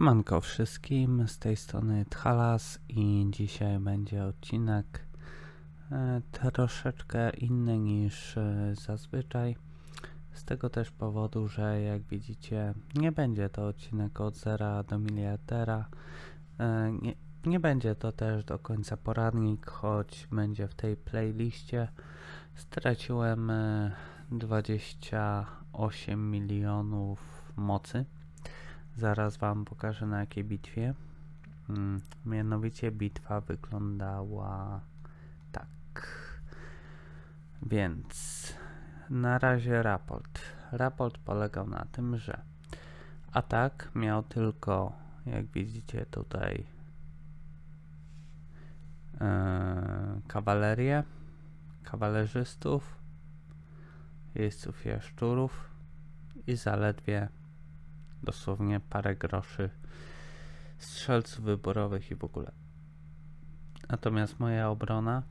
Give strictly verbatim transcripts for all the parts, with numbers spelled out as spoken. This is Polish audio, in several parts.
Siemanko wszystkim, z tej strony Thalas i dzisiaj będzie odcinek e, troszeczkę inny niż e, zazwyczaj. Z tego też powodu, że jak widzicie nie będzie to odcinek od zera do miliardera. E, nie, nie będzie to też do końca poradnik, choć będzie w tej playliście. Straciłem e, dwadzieścia osiem milionów mocy. Zaraz wam pokażę na jakiej bitwie. Hmm, mianowicie bitwa wyglądała tak. Więc na razie raport. Raport polegał na tym, że atak miał tylko, jak widzicie tutaj, yy, kawalerię, kawalerzystów, jeźdźców jaszczurów i zaledwie dosłownie parę groszy strzelców wyborowych i w ogóle. Natomiast moja obrona,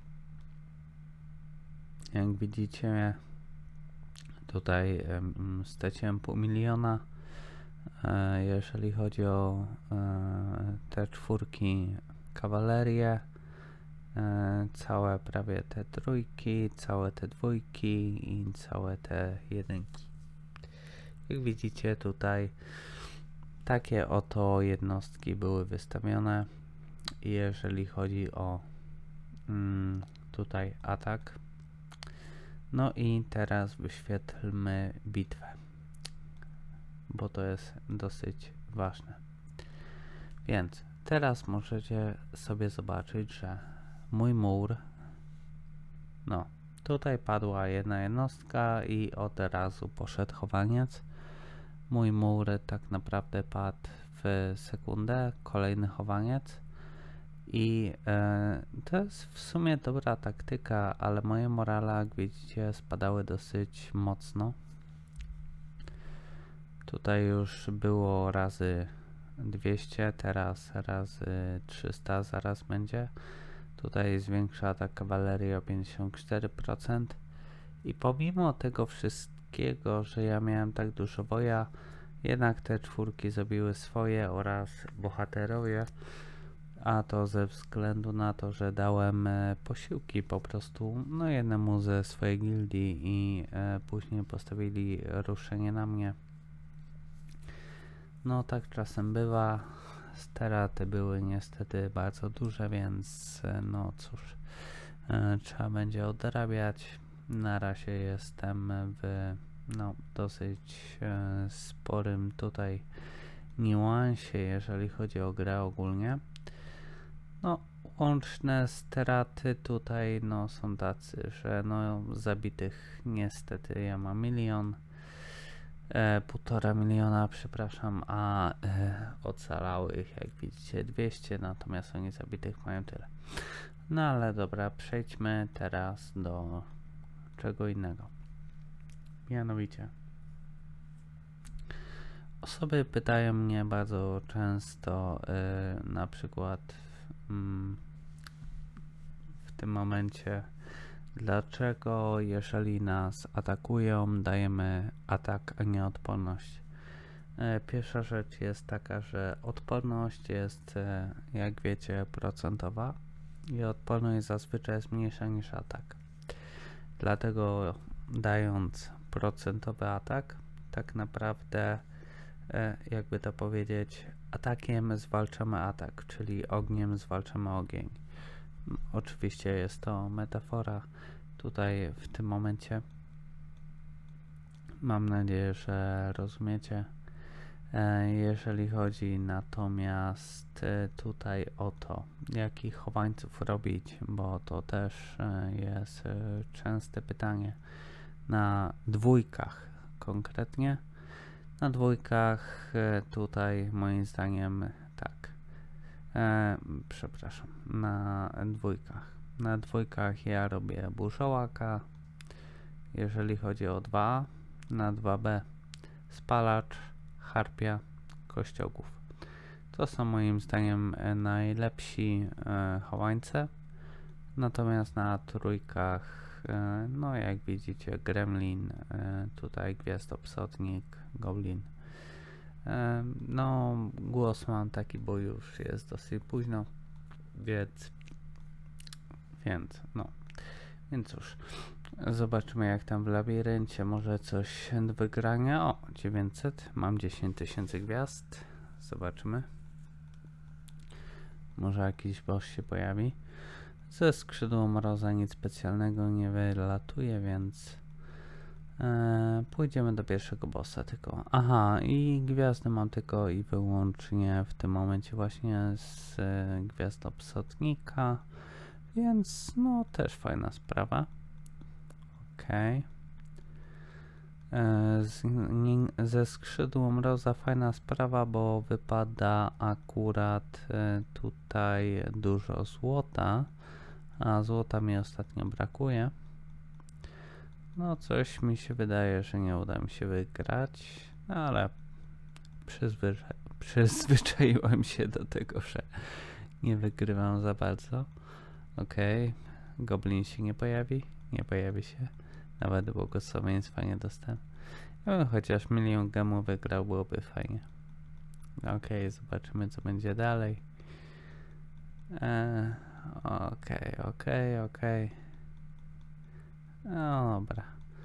jak widzicie, tutaj um, straciłem pół miliona. E, jeżeli chodzi o e, te czwórki kawalerię, e, całe prawie te trójki, całe te dwójki i całe te jedynki. Jak widzicie tutaj takie oto jednostki były wystawione. Jeżeli chodzi o mm, tutaj atak. No i teraz wyświetlmy bitwę, bo to jest dosyć ważne. Więc teraz możecie sobie zobaczyć, że mój mur, no tutaj padła jedna jednostka i od razu poszedł chowaniec. Mój mur tak naprawdę padł w sekundę, kolejny chowaniec i e, to jest w sumie dobra taktyka, ale moje morale, jak widzicie, spadały dosyć mocno. Tutaj już było razy dwieście, teraz razy trzysta zaraz będzie. Tutaj zwiększa ta kawaleria o pięćdziesiąt cztery procent i pomimo tego wszystkiego, że ja miałem tak dużo woja, jednak te czwórki zrobiły swoje oraz bohaterowie, a to ze względu na to, że dałem e, posiłki po prostu no jednemu ze swojej gildii i e, później postawili ruszenie na mnie. No tak czasem bywa, straty były niestety bardzo duże, więc e, no cóż, e, trzeba będzie odrabiać. Na razie jestem w no dosyć e, sporym tutaj niuansie, jeżeli chodzi o grę ogólnie. No łączne straty tutaj no są tacy, że no zabitych niestety ja mam milion, e, półtora miliona, przepraszam, a e, ocalałych jak widzicie dwieście, natomiast oni zabitych mają tyle. No ale dobra, przejdźmy teraz do czego innego. Mianowicie osoby pytają mnie bardzo często, yy, na przykład yy, w tym momencie, dlaczego jeżeli nas atakują, dajemy atak, a nie odporność. Yy, pierwsza rzecz jest taka, że odporność jest, yy, jak wiecie, procentowa i odporność zazwyczaj jest mniejsza niż atak. Dlatego dając procentowy atak, tak naprawdę e, jakby to powiedzieć, atakiem zwalczamy atak, czyli ogniem zwalczamy ogień. Oczywiście jest to metafora tutaj w tym momencie. Mam nadzieję, że rozumiecie. E, jeżeli chodzi natomiast e, tutaj o to, jakich chowańców robić, bo to też e, jest e, częste pytanie. Na dwójkach konkretnie. Na dwójkach e, tutaj moim zdaniem tak. E, przepraszam. Na dwójkach. Na dwójkach ja robię burzołaka. Jeżeli chodzi o dwa, na dwa B spalacz, harpia, kościołków. To są moim zdaniem najlepsi e, chowańce. Natomiast na trójkach, e, no jak widzicie, gremlin, e, tutaj gwiazdopsotnik, goblin. E, no, głos mam taki, bo już jest dosyć późno, więc, więc, no, więc cóż, zobaczymy jak tam w labiryncie, może coś do wygrania. O, dziewięćset, mam dziesięć tysięcy gwiazd, zobaczymy. Może jakiś boss się pojawi. Ze skrzydła mroza nic specjalnego nie wylatuje, więc e, pójdziemy do pierwszego bossa tylko. Aha, i gwiazdy mam tylko i wyłącznie w tym momencie właśnie z e, gwiazdą psotnika, więc no też fajna sprawa. Okej. E, z, nie, ze skrzydła mroza fajna sprawa, bo wypada akurat e, tutaj dużo złota. A złota mi ostatnio brakuje. No coś mi się wydaje, że nie uda mi się wygrać, no ale przyzwyczai przyzwyczaiłem się do tego, że nie wygrywam za bardzo. Okej, okay. Goblin się nie pojawi? Nie pojawi się. Nawet błogosławieństwa nie dostałem. Ja bym chociaż milion gemów wygrał, byłoby fajnie. Okej, okay, zobaczymy co będzie dalej. Eee, Okej, okay, okej, okay, okej. Okay. No dobra.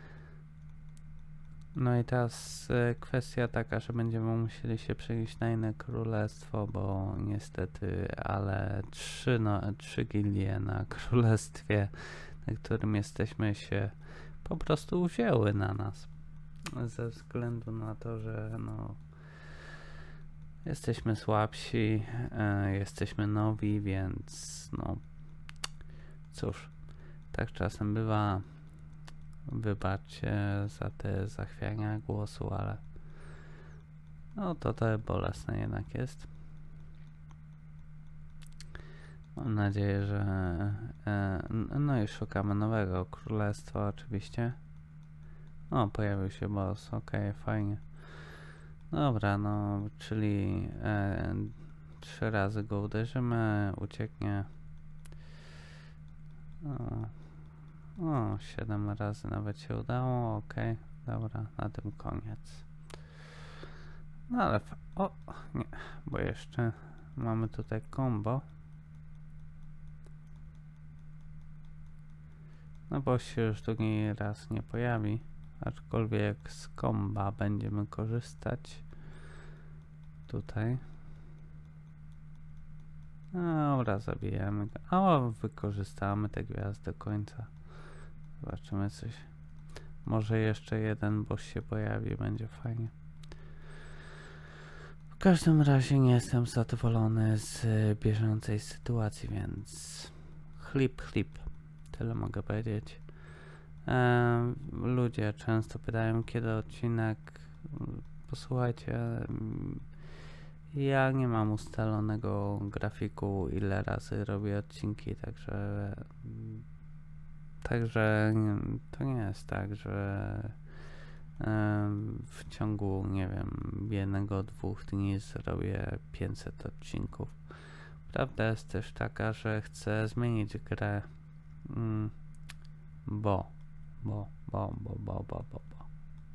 No i teraz y, kwestia taka, że będziemy musieli się przenieść na inne królestwo, bo niestety, ale trzy, no, trzy gildie na królestwie, na którym jesteśmy, się po prostu wzięły na nas. Ze względu na to, że no jesteśmy słabsi, y, jesteśmy nowi, więc no cóż, tak czasem bywa. Wybaczcie za te zachwiania głosu, ale no to to bolesne jednak jest. Mam nadzieję, że e, no i szukamy nowego królestwa oczywiście. O, pojawił się boss, okej, okay, fajnie. Dobra, no, czyli e, trzy razy go uderzymy, ucieknie. O. O, siedem razy nawet się udało, ok, dobra, na tym koniec. No ale, o, nie, bo jeszcze mamy tutaj combo. No bo się już drugi raz nie pojawi, aczkolwiek z komba będziemy korzystać. Tutaj. Dobra, zabijemy go, a wykorzystamy te gwiazdy do końca. Zobaczymy coś. Może jeszcze jeden boss się pojawi, będzie fajnie. W każdym razie nie jestem zadowolony z bieżącej sytuacji, więc chlip, chlip. Tyle mogę powiedzieć. Eee, ludzie często pytają, kiedy odcinek. Posłuchajcie, ja nie mam ustalonego grafiku, ile razy robię odcinki, także Także to nie jest tak, że w ciągu, nie wiem, jednego, dwóch dni zrobię pięćset odcinków. Prawda jest też taka, że chcę zmienić grę, bo, bo, bo, bo, bo, bo, bo, bo.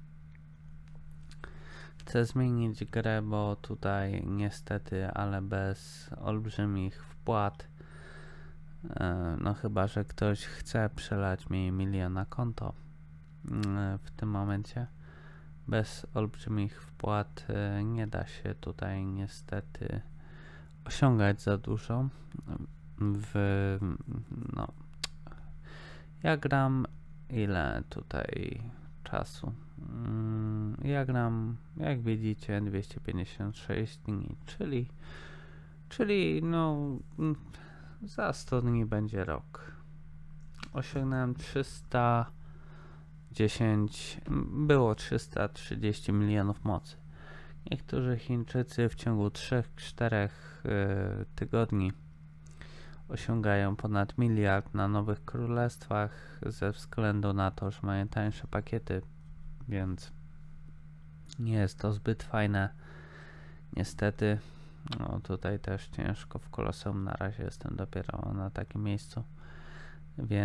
Chcę zmienić grę, bo tutaj niestety, ale bez olbrzymich wpłat, no chyba, że ktoś chce przelać mi milion na konto w tym momencie. Bez olbrzymich wpłat nie da się tutaj niestety osiągać za dużo. W, no, ja gram ile tutaj czasu? Ja gram, jak widzicie, dwieście pięćdziesiąt sześć dni, czyli, czyli no za sto dni będzie rok. Osiągnąłem trzysta dziesięć, było trzysta trzydzieści milionów mocy. Niektórzy Chińczycy w ciągu trzech czterech y, tygodni osiągają ponad miliard na nowych królestwach ze względu na to, że mają tańsze pakiety, więc nie jest to zbyt fajne. Niestety, no tutaj też ciężko w Koloseum, na razie jestem dopiero na takim miejscu,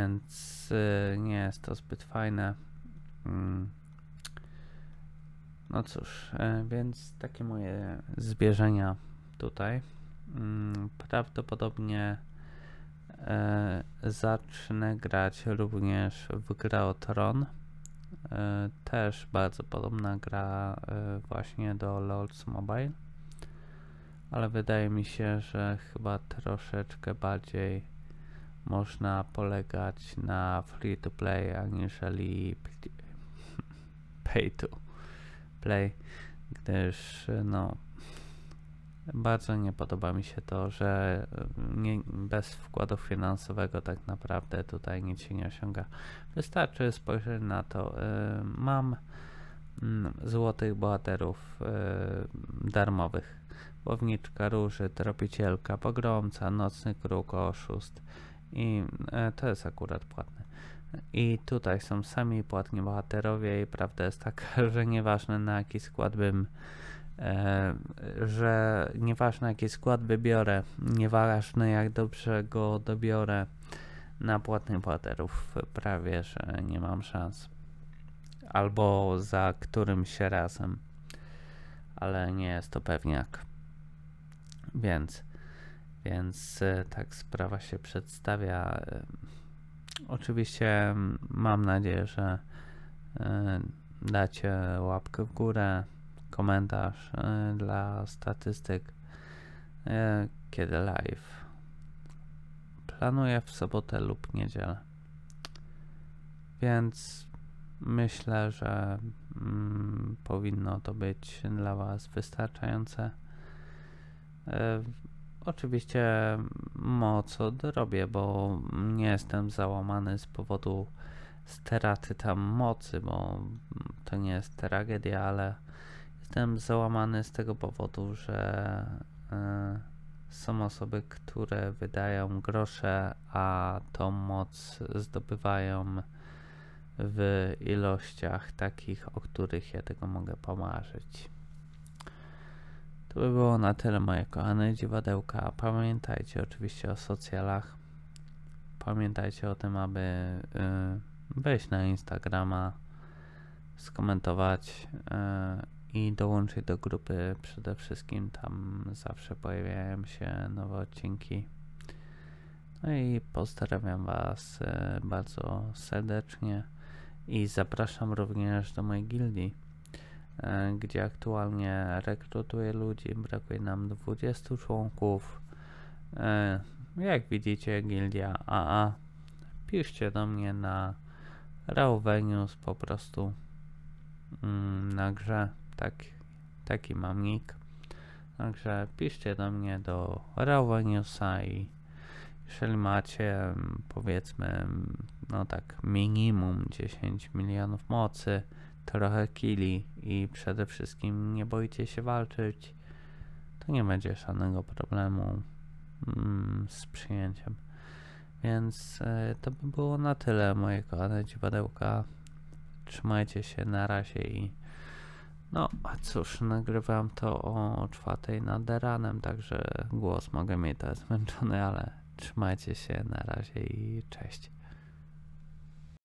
więc y, nie jest to zbyt fajne. Mm. No cóż, e, więc takie moje zwierzenia tutaj. Mm, Prawdopodobnie e, zacznę grać również w grę o Tron. E, też bardzo podobna gra e, właśnie do LoL's Mobile, ale wydaje mi się, że chyba troszeczkę bardziej można polegać na free to play aniżeli pay to play, gdyż no bardzo nie podoba mi się to, że nie, bez wkładu finansowego tak naprawdę tutaj nic się nie osiąga. Wystarczy spojrzeć na to. Y, mam mm, złotych bohaterów y, darmowych. Łowniczka Róży, Tropicielka, Pogromca, Nocny Kruk, Oszust i y, to jest akurat płatne. I tutaj są sami płatni bohaterowie i prawda jest taka, że nieważne na jaki skład bym E, że nieważne jaki skład wybiorę, nieważne jak dobrze go dobiorę, na płatnych bohaterów prawie, że nie mam szans. Albo za którymś razem, ale nie jest to pewniak. Więc, więc e, tak sprawa się przedstawia. E, oczywiście mam nadzieję, że e, dacie łapkę w górę, komentarz y, dla statystyk, y, kiedy live. Planuję w sobotę lub niedzielę. Więc myślę, że mm, powinno to być dla Was wystarczające. Y, oczywiście moc odrobię, bo nie jestem załamany z powodu straty tam mocy, bo to nie jest tragedia, ale jestem załamany z tego powodu, że y, są osoby, które wydają grosze, a tą moc zdobywają w ilościach takich, o których ja tego mogę pomarzyć. To by było na tyle, moje kochane dziwadełka. Pamiętajcie oczywiście o socjalach. Pamiętajcie o tym, aby y, wejść na Instagrama, skomentować y, i dołączyć do grupy. Przede wszystkim tam zawsze pojawiają się nowe odcinki. No i pozdrawiam Was e, bardzo serdecznie i zapraszam również do mojej gildii, e, gdzie aktualnie rekrutuję ludzi. Brakuje nam dwudziestu członków. E, jak widzicie, gildia A A. Piszcie do mnie na Rauvenius po prostu mm, na grze. Tak, taki mam nick. Także piszcie do mnie do Rauveniusa i jeżeli macie powiedzmy no tak minimum dziesięć milionów mocy, trochę killi i przede wszystkim nie boicie się walczyć, to nie będzie żadnego problemu mm, z przyjęciem. Więc y, to by było na tyle, moje kochane dziwadełka. Trzymajcie się, na razie i no, a cóż, nagrywam to o czwartej nad ranem, także głos mogę mieć teraz zmęczony, ale trzymajcie się, na razie i cześć.